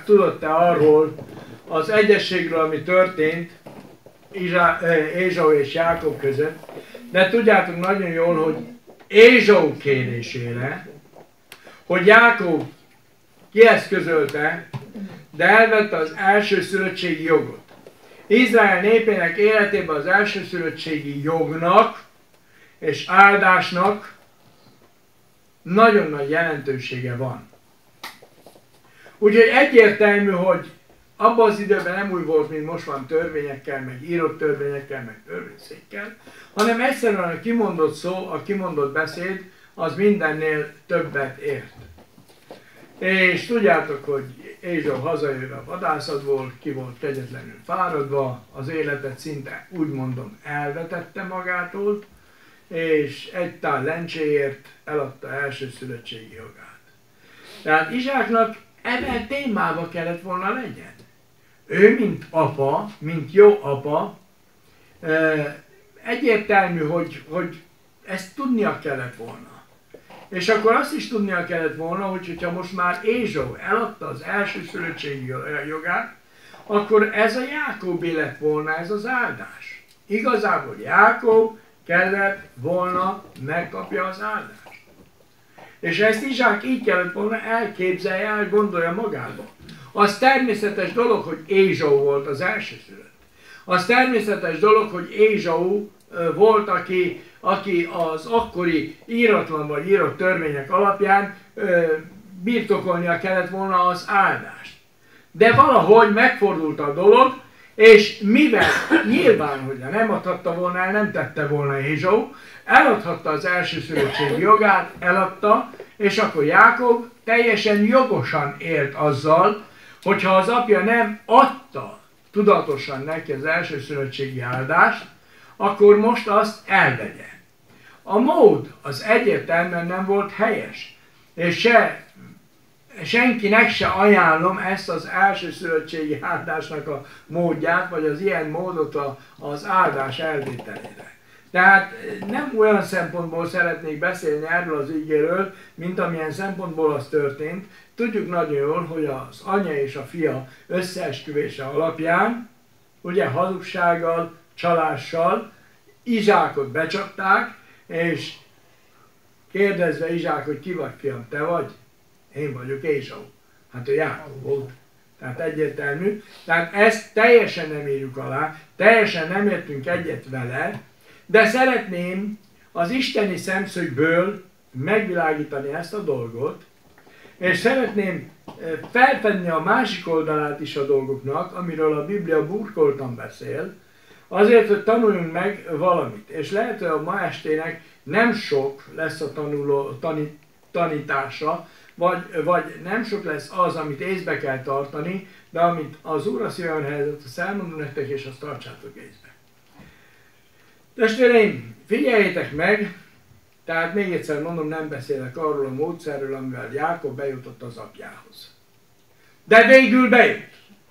tudott-e arról az egyességről, ami történt Ézsau és Jákob között, de tudjátok nagyon jól, hogy Ézsau kérésére, hogy Jákob kieszközölte, de elvette az elsőszülöttségi jogot. Izrael népének életében az elsőszülöttségi jognak és áldásnak nagyon nagy jelentősége van. Úgyhogy egyértelmű, hogy abban az időben nem úgy volt, mint most van törvényekkel, meg írott törvényekkel, meg törvényszékkel, hanem egyszerűen a kimondott szó, a kimondott beszéd, az mindennél többet ért. És tudjátok, hogy Ézsau hazajön a vadászatból, ki volt kegyetlenül fáradva, az életet szinte úgy mondom elvetette magától, és egy tál lencséért eladta elsőszülöttségi jogát. Tehát Izsáknak ebben témába kellett volna legyen. Ő, mint apa, mint jó apa, egyértelmű, hogy ezt tudnia kellett volna. És akkor azt is tudnia kellett volna, hogyha most már Ézsau eladta az elsőszülöttségi jogát, akkor ez a Jákobé lett volna ez az áldás. Igazából Jákob kellett volna megkapja az áldást. És ezt Izsák így kellett volna elképzelje, elgondolja magába. Az természetes dolog, hogy Ézsau volt az elsőszülött. Az természetes dolog, hogy Ézsau volt, aki az akkori íratlan vagy írott törvények alapján birtokolnia kellett volna az áldást. De valahogy megfordult a dolog, és mivel nyilván, hogy nem adhatta volna el, nem tette volna Ézsau, eladhatta az elsőszülöttségi jogát, eladta, és akkor Jákob teljesen jogosan élt azzal, hogyha az apja nem adta tudatosan neki az elsőszülöttségi áldást, akkor most azt elvegye. A mód az egyértelműen nem volt helyes, és senkinek se ajánlom ezt az elsőszülöttségi áldásnak a módját, vagy az ilyen módot az áldás elvételére. Tehát nem olyan szempontból szeretnék beszélni erről az ügyéről, mint amilyen szempontból az történt. Tudjuk nagyon jól, hogy az anya és a fia összeesküvése alapján, ugye hazugsággal, csalással Izsákot becsapták, és kérdezve Izsák, hogy ki vagy fiam, te vagy? Én vagyok Ézsau. Hát ő Jákob volt. Tehát egyértelmű. Tehát ezt teljesen nem írjuk alá, teljesen nem értünk egyet vele, de szeretném az isteni szemszögből megvilágítani ezt a dolgot, és szeretném felfedni a másik oldalát is a dolgoknak, amiről a Biblia burkoltan beszél, azért, hogy tanuljunk meg valamit. És lehet, hogy a ma estének nem sok lesz a tanítása, vagy nem sok lesz az, amit észbe kell tartani, de amit az Úr a szívemre helyezett, azt elmondom nektek, és azt tartsátok észbe. Testvéreim, figyeljétek meg, tehát még egyszer mondom, nem beszélek arról a módszerről, amivel Jákob bejutott az apjához. De végül bejut.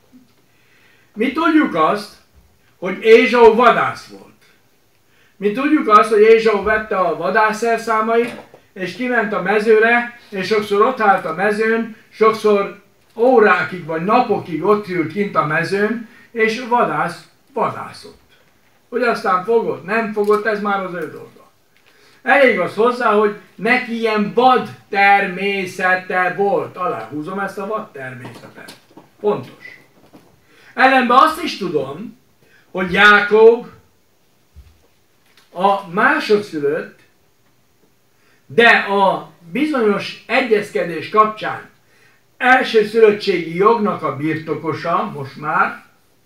Mi tudjuk azt, hogy Ézsau vadász volt. Mi tudjuk azt, hogy Ézsau vette a vadászszerszámait, és kiment a mezőre, és sokszor ott állt a mezőn, sokszor órákig vagy napokig ott ült kint a mezőn, és vadászott. Hogy aztán fogott, nem fogott, ez már az ő dolga. Elég az hozzá, hogy neki ilyen vad természete volt. Aláhúzom ezt a vad természetet. Pontos. Ellenben azt is tudom, hogy Jákob a másodszülött, de a bizonyos egyezkedés kapcsán elsőszülöttségi jognak a birtokosa, most már,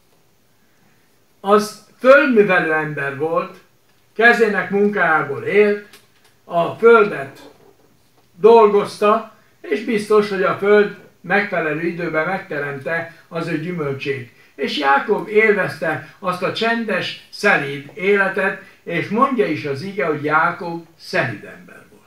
az földművelő ember volt, kezének munkájából élt, a földet dolgozta, és biztos, hogy a föld megfelelő időben megteremte az ő gyümölcsét. És Jákob élvezte azt a csendes, szelíd életet, és mondja is az ige, hogy Jákob szelíd ember volt.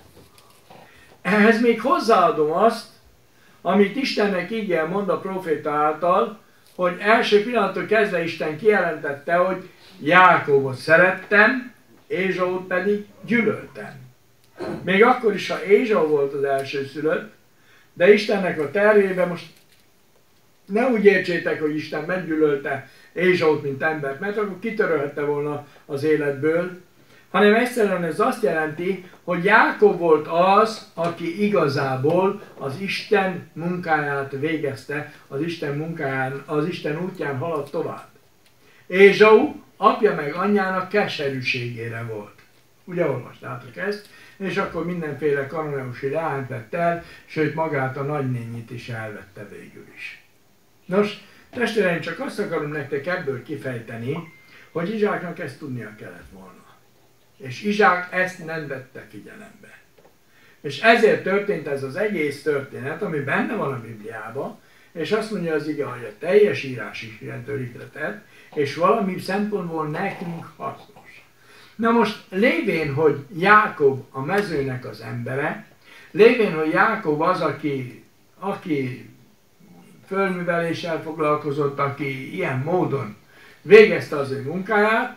Ehhez még hozzáadom azt, amit Istennek ígér mond a próféta által, hogy első pillanattól kezdve Isten kijelentette, hogy Jákobot szerettem, Ézsaut pedig gyűlöltem. Még akkor is, ha Ézsau volt az elsőszülött, de Istennek a tervében most Ne úgy értsétek, hogy Isten meggyűlölte Ézsaut, mint embert, mert akkor kitörölhette volna az életből, hanem egyszerűen ez azt jelenti, hogy Jákob volt az, aki igazából az Isten munkáját végezte, az Isten útján haladt tovább. Ézsau apja meg anyjának keserűségére volt. Ugye olvastátok ezt? És akkor mindenféle kanoneusi leányt vett el, sőt magát a nagynényit is elvette végül is. Nos, testvéreim, csak azt akarom nektek ebből kifejteni, hogy Izsáknak ezt tudnia kellett volna. És Izsák ezt nem vette figyelembe. És ezért történt ez az egész történet, ami benne van a Bibliában, és azt mondja az ige, hogy a teljes írás is ilyen törikletet, és valami szempontból nekünk hasznos. Na most lévén, hogy Jákob a mezőnek az embere, lévén, hogy Jákob az, aki földműveléssel foglalkozott, aki ilyen módon végezte az ő munkáját,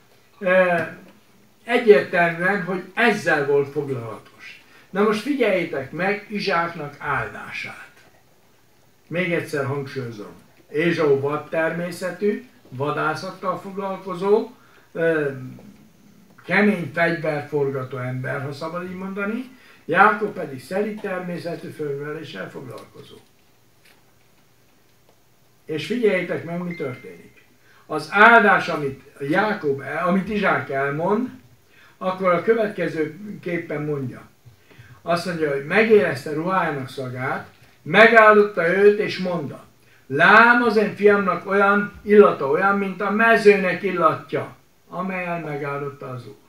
egyértelműen, hogy ezzel volt foglalatos. Na most figyeljétek meg Izsáknak áldását. Még egyszer hangsúlyozom. Ézsau vadtermészetű, vadászattal foglalkozó, kemény fegyverforgató ember, ha szabad így mondani, Jákob pedig szelíd természetű földműveléssel foglalkozó. És figyeljétek meg, mi történik. Az áldás, amit Izsák elmond, akkor a következőképpen mondja. Azt mondja, hogy megérezte ruhájának szagát, megáldotta őt, és mondta, lám az én fiamnak olyan illata olyan, mint a mezőnek illatja, amelyen megáldotta az Úr.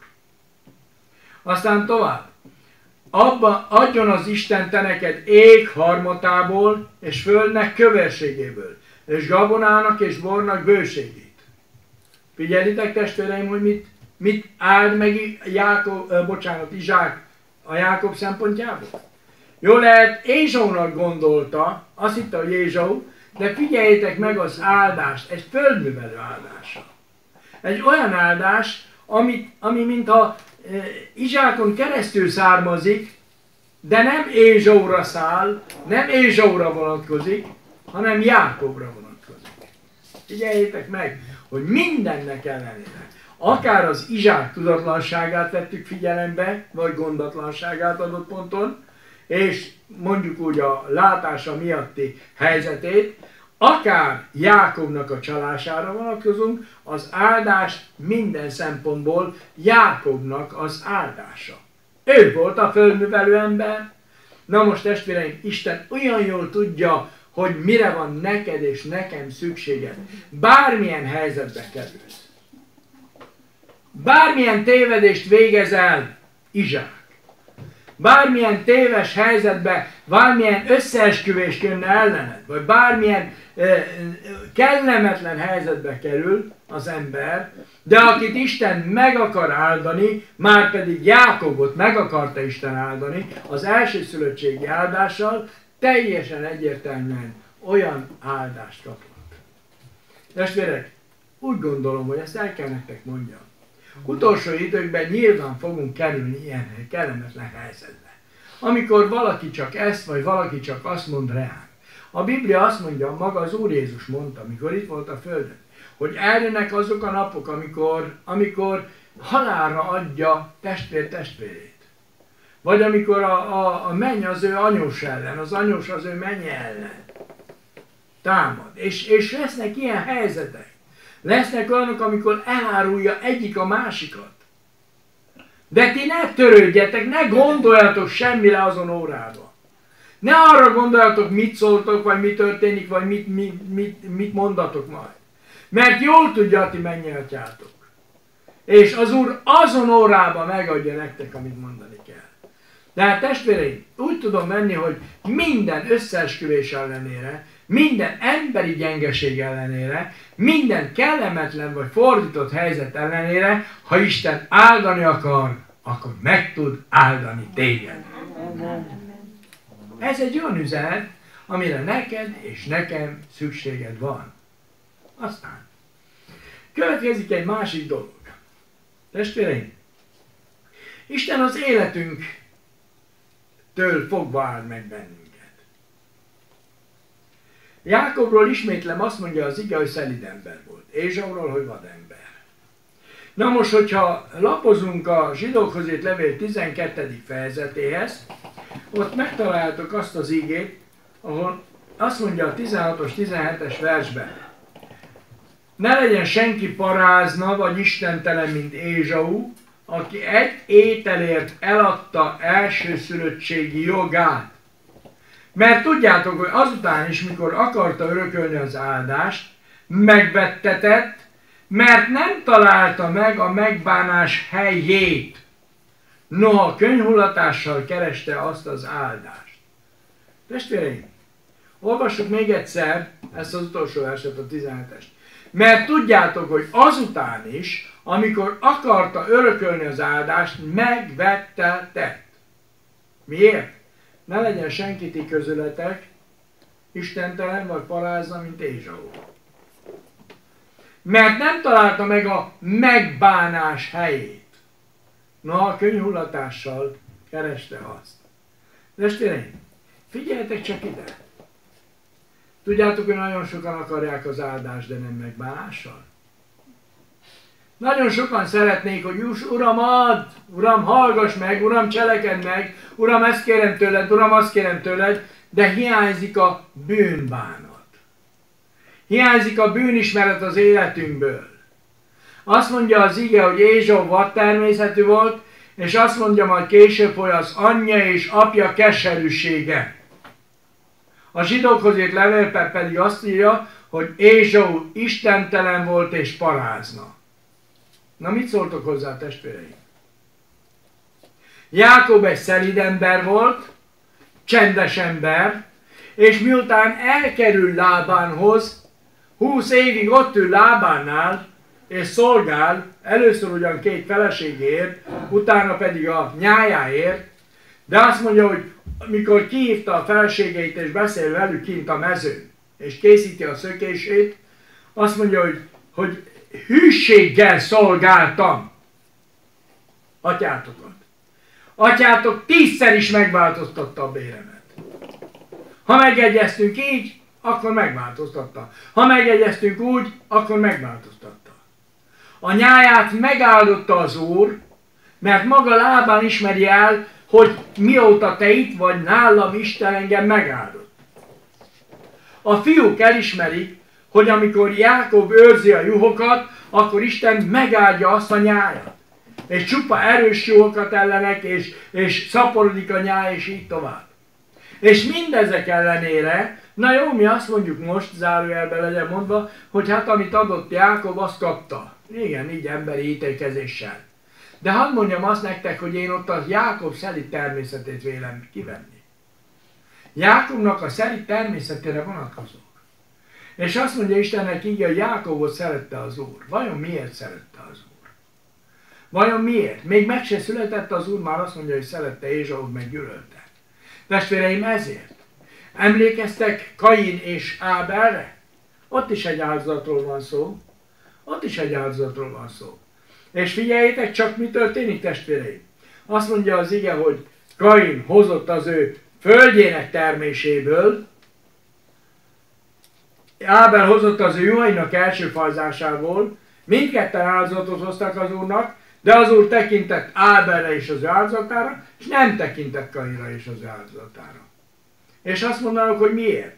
Aztán tovább. Abba adjon az Isten te neked ég harmatából, és földnek kövérségéből, és gabonának és bornak bőségét. Figyelitek, testvéreim, hogy mit áld meg Izsák a Jákob szempontjából? Jó lehet, Ézsaunak gondolta, azt hitte, hogy Ézsau, de figyeljétek meg az áldást, egy földművelő áldása. Egy olyan áldás, ami mintha Izsákon keresztül származik, de nem Ézsaura száll, nem Ézsaura vonatkozik, hanem Jákobra vonatkozik. Figyeljétek meg, hogy mindennek ellenére, akár az Izsák tudatlanságát vettük figyelembe, vagy gondatlanságát adott ponton, és mondjuk úgy a látása miatti helyzetét, akár Jákobnak a csalására vonatkozunk, az áldás minden szempontból Jákobnak az áldása. Ő volt a földművelő ember. Na most testvéreim, Isten olyan jól tudja, hogy mire van neked és nekem szükséged. Bármilyen helyzetbe kerülsz. Bármilyen tévedést végezel, Izsák. Bármilyen téves helyzetbe, bármilyen összeesküvés jönne ellened, vagy bármilyen kellemetlen helyzetbe kerül az ember, de akit Isten meg akar áldani, már pedig Jákobot meg akarta Isten áldani, az elsőszülöttségi áldással teljesen egyértelműen olyan áldást kapott. Testvérek, úgy gondolom, hogy ezt el kell nektek mondjam. Utolsó időkben nyilván fogunk kerülni ilyen kellemetlen helyzetbe. Amikor valaki csak ezt, vagy valaki csak azt mond ránk. A Biblia azt mondja, maga az Úr Jézus mondta, amikor itt volt a földön, hogy eljönnek azok a napok, amikor halálra adja testvér testvérét. Vagy amikor a menny az ő anyós ellen, az anyós az ő mennye ellen támad. És lesznek ilyen helyzetek. Lesznek olyanok, amikor elárulja egyik a másikat. De ti ne törődjetek, ne gondoljatok semmire azon órában. Ne arra gondoljatok, mit szóltok, vagy mi történik, vagy mit mondatok majd. Mert jól tudja a ti mennyei-atyátok. És az Úr azon órában megadja nektek, amit mondani kell. De hát testvéreim, úgy tudom venni, hogy minden összeesküvés ellenére, minden emberi gyengeség ellenére, minden kellemetlen vagy fordított helyzet ellenére, ha Isten áldani akar, akkor meg tud áldani téged. Ez egy olyan üzenet, amire neked és nekem szükséged van. Aztán következik egy másik dolog. Testvéreim, Isten az életünktől fogva áld meg bennünket. Jákobról ismétlem azt mondja az ige, hogy szelíd ember volt. Ézsauról, hogy vadember. Na most, hogyha lapozunk a Zsidókhoz írt levél 12. fejezetéhez, ott megtaláltok azt az igét, ahol azt mondja a 16-os, 17-es versben: ne legyen senki parázna, vagy istentelen, mint Ézsau, aki egy ételért eladta elsőszülöttségi jogát. Mert tudjátok, hogy azután is, mikor akarta örökölni az áldást, megvettetett, mert nem találta meg a megbánás helyét. Noha könyhullatással kereste azt az áldást. Testvéreim, olvassuk még egyszer ezt az utolsó verset, a 17-est. Mert tudjátok, hogy azután is, amikor akarta örökölni az áldást, megvettetett. Miért? Ne legyen senki ti közületek istentelen vagy parázna, mint Ézsau. Mert nem találta meg a megbánás helyét. Na, a könyhullatással kereste azt. Testvéreim, figyeljetek csak ide! Tudjátok, hogy nagyon sokan akarják az áldást, de nem megbánással? Nagyon sokan szeretnék, hogy Uram, add! Uram, hallgass meg! Uram, cselekedd meg! Uram, ezt kérem tőled! Uram, azt kérem tőled! De hiányzik a bűnbánat. Hiányzik a bűnismeret az életünkből. Azt mondja az ige, hogy Ézsau vadtermészetű volt, és azt mondja majd később, hogy az anyja és apja keserűsége. A Zsidókhoz írt levélben pedig azt írja, hogy Ézsau istentelen volt és parázna. Na, mit szóltok hozzá, testvéreim? Jákob egy szelíd ember volt, csendes ember, és miután elkerül Lábánhoz, 20 évig ott ül Lábánnál, és szolgál, először ugyan 2 feleségért, utána pedig a nyájáért, de azt mondja, hogy mikor kihívta a feleségeit és beszél velük kint a mezőn, és készíti a szökését, azt mondja, hogy hűséggel szolgáltam atyátokat. Atyátok 10-szer is megváltoztatta a béremet. Ha megegyeztünk így, akkor megváltoztatta. Ha megegyeztünk úgy, akkor megváltoztatta. A nyáját megáldotta az Úr, mert maga Lábán ismeri el, hogy mióta te itt vagy nálam, Isten engem megáldott. A fiúk elismerik, hogy amikor Jákob őrzi a juhokat, akkor Isten megáldja azt a nyájat. És csupa erős juhokat ellenek, és szaporodik a nyáj, és így tovább. És mindezek ellenére, na jó, mi azt mondjuk most, zárójelben legyen mondva, hogy hát amit adott Jákob, azt kapta. Igen, így emberi ítélkezéssel. De hadd mondjam azt nektek, hogy én ott a Jákob szelíd természetét vélem kivenni. Jákobnak a szelíd természetére vonatkozók. És azt mondja Istennek így, hogy Jákobot szerette az Úr. Vajon miért szerette az Úr? Vajon miért? Még meg se született az Úr, már azt mondja, hogy szerette Ézsaut, meg gyűlölte. Testvéreim, ezért. Emlékeztek Kain és Ábelre? Ott is egy áldozatról van szó. Ott is egy áldozatról van szó. És figyeljétek csak, mi történik, testvéreim. Azt mondja az ige, hogy Kain hozott az ő földjének terméséből, Ábel hozott az ő juhainak első fajzásából, mindketten áldozatot hoztak az Úrnak, de az Úr tekintett Ábelre és az ő áldozatára, és nem tekintett Kainra és az ő áldozatára. És azt mondanak, hogy miért?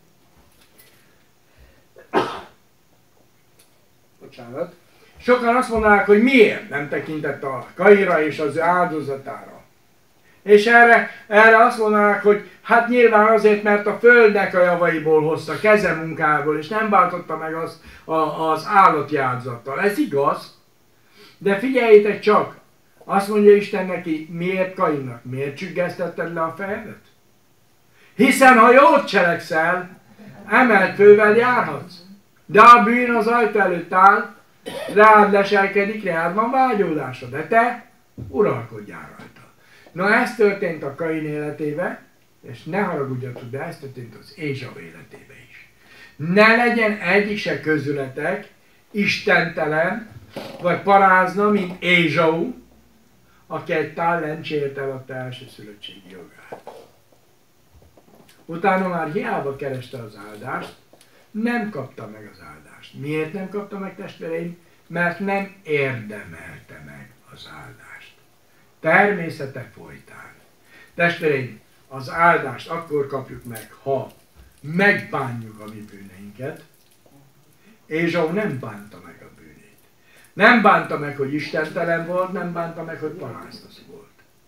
Bocsánat. Sokan azt mondanák, hogy miért nem tekintett a Kainra és az ő áldozatára. És erre azt mondanák, hogy hát nyilván azért, mert a földnek a javaiból hozta, kezemunkából, és nem váltotta meg azt az állati áldozattal. Ez igaz, de figyeljétek csak, azt mondja Isten neki, miért Kainnak? Miért csüggesztetted le a fejedet? Hiszen ha jót cselekszel, emelt fővel járhatsz. De a bűn az ajtó előtt áll, rád leselkedik, rád van vágyódása, de te uralkodjál rajta. Na, ez történt a Kain életébe, és ne haragudjatok, de ez történt az Ézsau életébe is. Ne legyen egyik se közületek istentelen, vagy parázna, mint Ézsau, aki egy tál lencséért eladta elsőszülöttségi jogát. Utána már hiába kereste az áldást, nem kapta meg az áldást. Miért nem kapta meg, testvéreim? Mert nem érdemelte meg az áldást. Természete folytán. Testvéreim, az áldást akkor kapjuk meg, ha megbánjuk a mi bűneinket. Ézsau nem bánta meg a bűnét. Nem bánta meg, hogy istentelen volt, nem bánta meg, hogy paráznasz volt.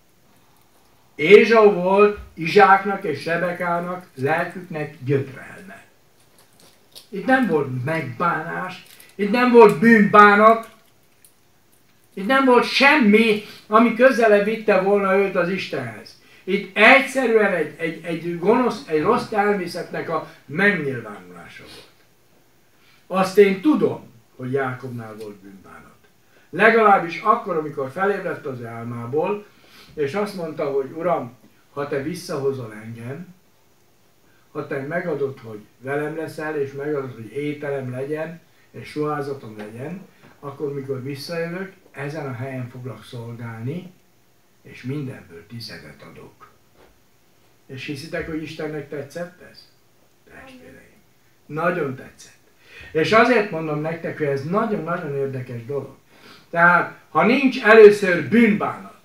Ézsau volt Izsáknak és Rebekának lelküknek gyötrelme. Itt nem volt megbánás, itt nem volt bűnbánat, itt nem volt semmi, ami közelebb vitte volna őt az Istenhez. Itt egyszerűen egy gonosz, egy rossz természetnek a megnyilvánulása volt. Azt én tudom, hogy Jákobnál volt bűnbánat. Legalábbis akkor, amikor felébredt az álmából, és azt mondta, hogy Uram, ha te visszahozol engem, ha te megadod, hogy velem leszel, és megadod, hogy ételem legyen, és ruházatom legyen, akkor mikor visszajövök, ezen a helyen foglak szolgálni, és mindenből 10-et adok. És hiszitek, hogy Istennek tetszett ez? Testvéreim, nagyon tetszett. És azért mondom nektek, hogy ez nagyon-nagyon érdekes dolog. Tehát, ha nincs először bűnbánat,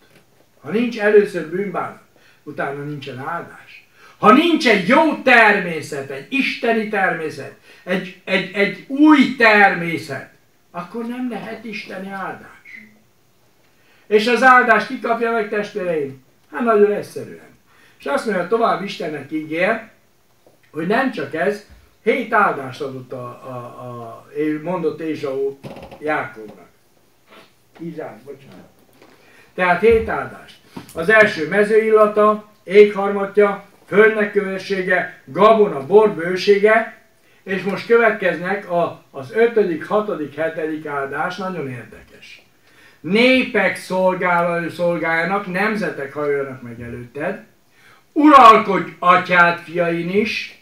utána nincsen áldás. Ha nincs egy jó természet, egy isteni természet, egy új természet, akkor nem lehet isteni áldás. És az áldást ki kapja meg, testvéreim? Hát nagyon egyszerűen. És azt mondja tovább Istennek ígér, hogy nem csak ez, 7 áldást adott mondott Ézsau Jákobnak. Izsák, bocsánat. Tehát 7 áldást. Az első mezőillata, éghharmatja, földnek kövessége, gabona, bor bősége, és most következnek az 5., 6., 7. áldás, nagyon érdekes. Népek szolgáljanak, nemzetek hajoljanak meg előtted, uralkodj atyád fiain is,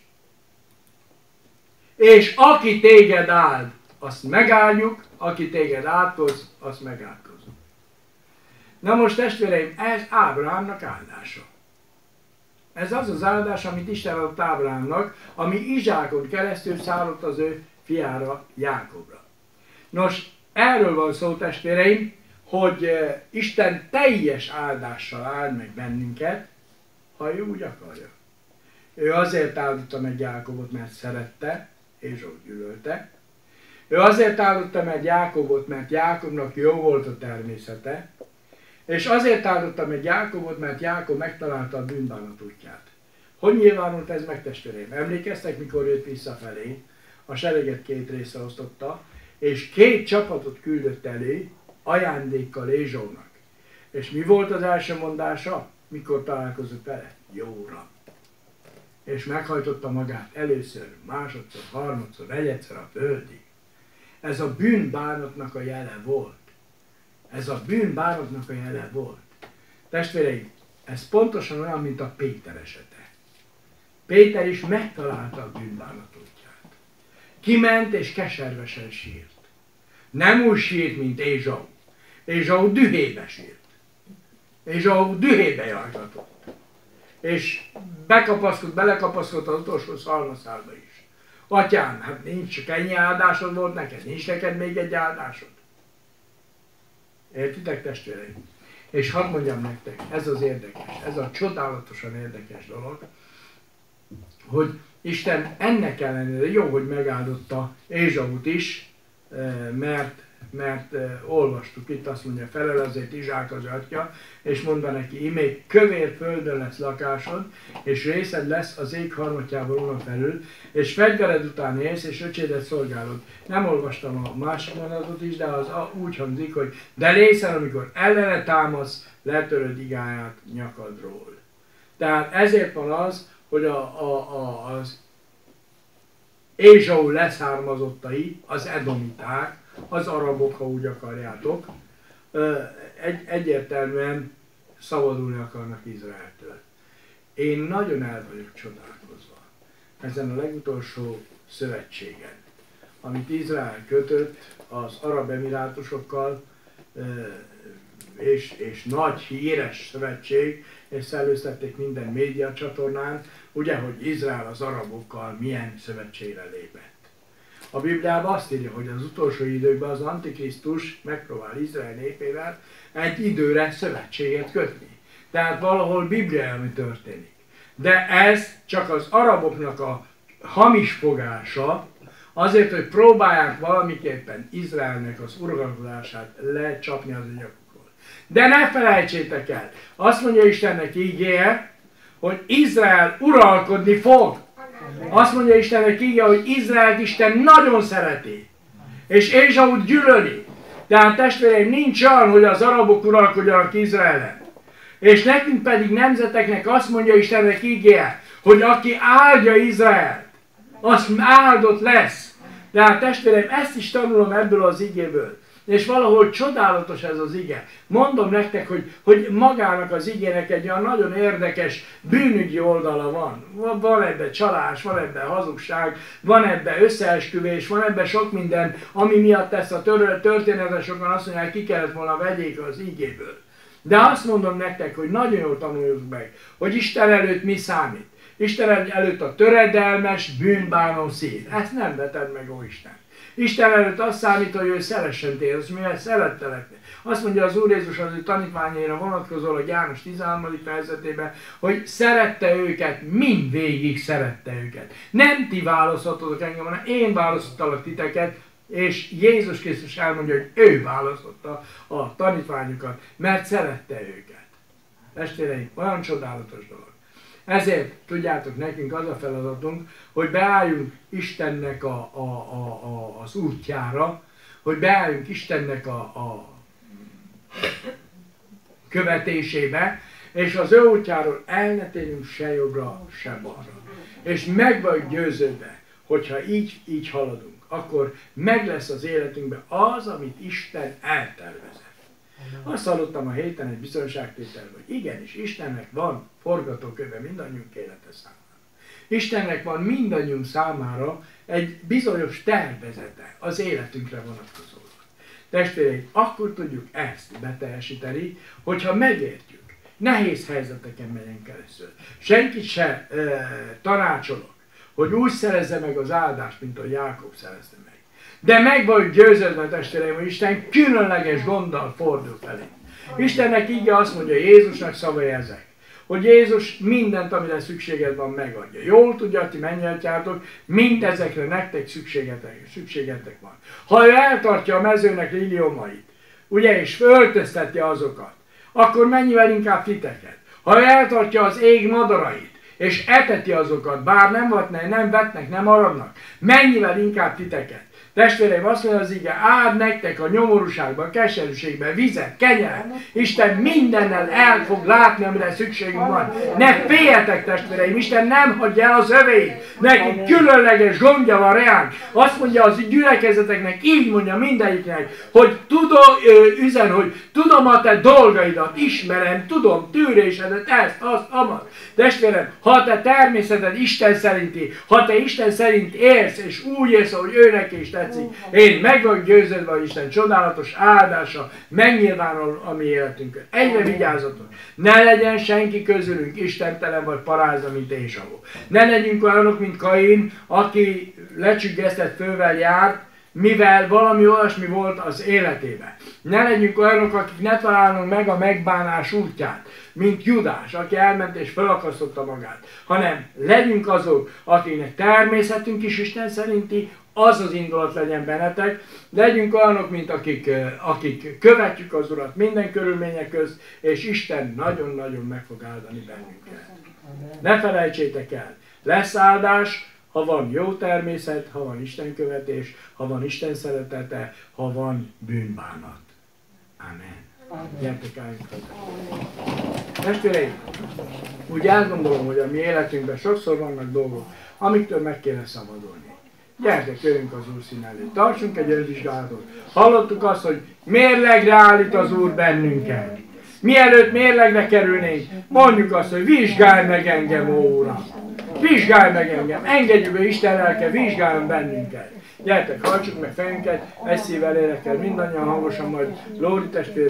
és aki téged áld, azt megáldjuk, aki téged átkoz, azt megátkozunk. Na most testvéreim, ez Ábrahámnak áldása. Ez az az áldás, amit Isten adott Ábrahámnak, ami Izsákon keresztül szállott az ő fiára, Jákobra. Nos, erről van szó, testvéreim, hogy Isten teljes áldással áld meg bennünket, ha ő úgy akarja. Ő azért áldotta meg Jákobot, mert szerette, és ott gyűlölte. Ő azért áldotta meg Jákobot, mert Jákobnak jó volt a természete, és azért áldotta meg Jákobot, mert Jákob megtalálta a bűnbánat útját. Hogy nyilvánult ez meg, testvéreim? Emlékeztek, mikor jött visszafelé, a sereget 2 részre osztotta, és 2 csapatot küldött elé ajándékkal Ézsaunak. És mi volt az első mondása, mikor találkozott vele? Jó Uram! És meghajtotta magát először, másodszor, harmadszor, negyedszer a földig. Ez a bűnbánatnak a jele volt. Testvéreim, ez pontosan olyan, mint a Péter esete. Péter is megtalálta a bűnbánat útját. Kiment és keservesen sírt. Nem úgy sírt, mint Ézsau. Ézsau dühébe sírt. Ézsau dühébe jajgatott. És belekapaszkodott az utolsó szalmaszálba is. Atyám, hát nincs csak ennyi áldásod volt neked, nincs neked még egy áldásod. Értitek, testvéreim? És hadd mondjam nektek, ez az érdekes, ez a csodálatosan érdekes dolog, hogy Isten ennek ellenére jó, hogy megáldotta Ézsaut is, mert olvastuk itt, azt mondja, felel azért Izsák az atya, és mondta neki, imé kövér földön lesz lakásod, és részed lesz az ég harmatjával onnan felül, és fegyvered után élsz, és öcsédet szolgálod. Nem olvastam a másik mondatot is, de az úgy hangzik, hogy de lészel, amikor ellene támasz, letöröd igáját nyakadról. Tehát ezért van az, hogy az Ézsau leszármazottai, az edomiták, az arabok, ha úgy akarjátok, egyértelműen szabadulni akarnak Izraeltől. Én nagyon el vagyok csodálkozva ezen a legutolsó szövetségen, amit Izrael kötött az Arab Emirátusokkal, és nagy híres szövetség, és szellőztették minden média csatornán, ugye, hogy Izrael az arabokkal milyen szövetségre lépett. A Bibliában azt írja, hogy az utolsó időkben az Antikrisztus megpróbál Izrael népével egy időre szövetséget kötni. Tehát valahol Biblia, ami történik. De ez csak az araboknak a hamis fogása, azért, hogy próbálják valamiképpen Izraelnek az uralkodását lecsapni az nyakukról. De ne felejtsétek el, azt mondja Istennek ígéje, hogy Izrael uralkodni fog. Azt mondja Istennek ígéje, hogy Izraelt Isten nagyon szereti, és Ézsaut gyűlöli. Tehát testvéreim, nincs olyan, hogy az arabok uralkodjanak Izraelen. És nekünk pedig nemzeteknek azt mondja Istennek ígéje, hogy aki áldja Izraelt, az áldott lesz. De hát testvéreim, ezt is tanulom ebből az igéből. És valahol csodálatos ez az ige. Mondom nektek, hogy magának az igének egy olyan nagyon érdekes bűnügyi oldala van. Van ebben csalás, van ebben hazugság, van ebben összeesküvés, van ebben sok minden, ami miatt ezt a történetet sokan azt mondják, ki kellett volna vegyék az igéből. De azt mondom nektek, hogy nagyon jól tanuljuk meg, hogy Isten előtt mi számít. Isten előtt a töredelmes, bűnbánó szív. Ezt nem veted meg, ó Isten. Isten előtt azt számít, hogy ő szeressen téged, mivel szerettelek. Azt mondja az Úr Jézus az ő tanítványaira vonatkozólag János 13. fejezetében, hogy szerette őket, mindvégig szerette őket. Nem ti választottatok engem, hanem én választottalak titeket, és Jézus Krisztus elmondja, hogy ő választotta a tanítványokat, mert szerette őket. Testvéreim, olyan csodálatos dolog. Ezért tudjátok, nekünk az a feladatunk, hogy beálljunk Istennek az útjára, hogy beálljunk Istennek a követésébe, és az ő útjáról el ne térjünk se jobbra, se balra. És meg vagy győződve, hogyha így haladunk, akkor meg lesz az életünkben az, amit Isten eltervezett. Azt hallottam a héten egy bizonyságtételben, hogy igenis, Istennek van forgatóköve mindannyiunk élete számára. Istennek van mindannyiunk számára egy bizonyos tervezete az életünkre vonatkozólag. Testvéreim, akkor tudjuk ezt beteljesíteni, hogyha megértjük. Nehéz helyzeteken megyünk keresztül. Senkit se tanácsolok, hogy úgy szerezze meg az áldást, mint a Jákob szerezte meg. De meg vagy győződve, testvéreim, hogy Isten különleges gonddal fordul felé. Istennek ígé azt mondja, Jézusnak szavai ezek, hogy Jézus mindent, amire szükséged van, megadja. Jól tudja, ti mennyeltjátok, mind ezekre nektek szükségetek van. Ha ő eltartja a mezőnek liliomait, ugye, és föltözteti azokat, akkor mennyivel inkább titeket. Ha ő eltartja az ég madarait, és eteti azokat, bár nem vetnek, nem maradnak, mennyivel inkább titeket. Testvéreim, azt mondja az ige, áld nektek a nyomorúságban, a keserűségben, vizet, kenyeret. Isten mindennel el fog látni, amire szükségünk van. Ne féljetek, testvéreim, Isten nem hagyja el az övéit. Neki különleges gondja van reánk. Azt mondja az gyülekezeteknek, így mondja mindegyiknek, hogy tudom a te dolgaidat, ismerem, tudom, tűrésedet, ezt, azt, amat. Testvérem, ha a te természeted Isten szerinti, ha te Isten szerint élsz, és úgy élsz, ahogy őnek is tetszik, én meg vagyok győződve, hogy Isten csodálatos áldása megnyilvánul a mi életünkön. Egyre vigyázzatok! Ne legyen senki közülünk istentelen vagy parázna, mint Ézsau. Ne legyünk olyanok, mint Kain, aki lecsüggesztett fővel járt, mivel valami olyasmi volt az életében. Ne legyünk olyanok, akik ne találunk meg a megbánás útját, mint Judás, aki elment és felakasztotta magát, hanem legyünk azok, akiknek természetünk is Isten szerinti, az az indulat legyen bennetek, legyünk olyanok, mint akik követjük az Urat minden körülmények közt, és Isten nagyon-nagyon meg fog áldani bennünket. Ne felejtsétek el, lesz áldás, ha van jó természet, ha van Isten követés, ha van Isten szeretete, ha van bűnbánat. Amen. Gyertek, álljunk hozzá. Testvéreim, úgy elgondolom, hogy a mi életünkben sokszor vannak dolgok, amiktől meg kéne szabadulni. Gyertek, jöjjünk az Úr szín elé. Tartsunk egy önvizsgálatot. Hallottuk azt, hogy mérlegre állít az Úr bennünket. Mielőtt mérlegre kerülnénk, mondjuk azt, hogy vizsgálj meg engem, ó Uram! Vizsgálj meg engem! Engedjük, hogy Isten lelke vizsgáljon bennünket! Gyertek, hajtsuk meg fejünket, egy szívvel lélekkel, mindannyian hangosan, majd Lóri testvér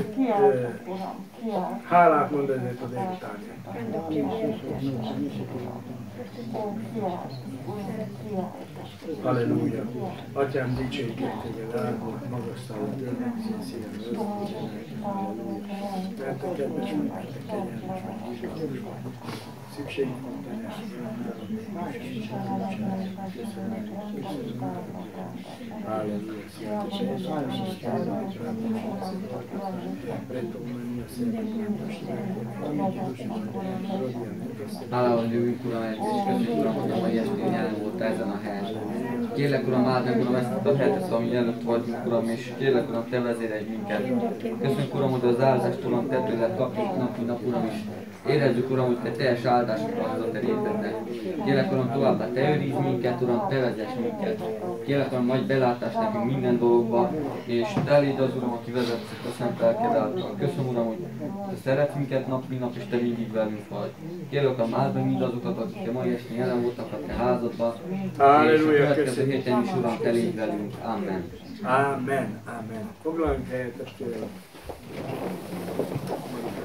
hálát mond ezért a délutánért. Halleluja! Atyám, dicsőítjük téged, áldott, magasztalod, tőled, szívem, mert a kedves vagy, mert a kegyelmes vagy, szükségünk van benne. Halleluja! Hálával jövünk, Uram, és köszönjük, Uram, hogy a mai estén jelen volt ezen a helyen. Kérlek, Uram, áld meg, Uram, ezt a hetet, ami előtt vagyunk, Uram, és kérlek, Uram, Te vezérelj minket. Köszönjük, Uram, hogy az áldást, Uram, Te tőled kapjuk nap, mint nap, Uram, is. Érezzük, Uram, hogy Te teljes áldást adsz a Te népednek. Kérlek, Uram, továbbá Te őrizd minket, Uram, Te vezess minket. Kérlek, Uram, nagy belátást nekünk minden dologba, és Te légy az, Uram, aki vezetsz a szent lelked által. Köszönöm, Uram, hogy Te szeretsz minket nap, mint nap, és Te mindig velünk vagy. Kérlek, Uram, áld meg mindazokat, akik a mai estén jelen voltak a Te házadban, és a következő héten is, Uram, Te légy velünk. Amen. Amen. Amen. Foglaljunk helyet, testvérek.